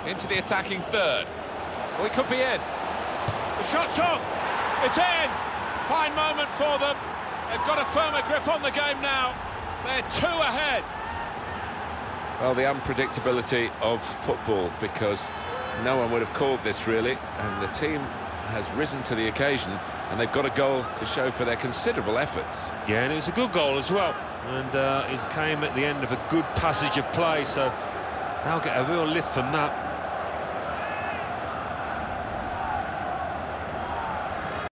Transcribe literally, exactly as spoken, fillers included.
into the attacking third. Well, he could be in. The shot's on. It's in. Fine moment for them. They've got a firmer grip on the game now. They're two ahead. Well, the unpredictability of football, because no one would have called this, really, and the team has risen to the occasion, and they've got a goal to show for their considerable efforts. Yeah, and it was a good goal as well, and uh, it came at the end of a good passage of play, so they'll get a real lift from that.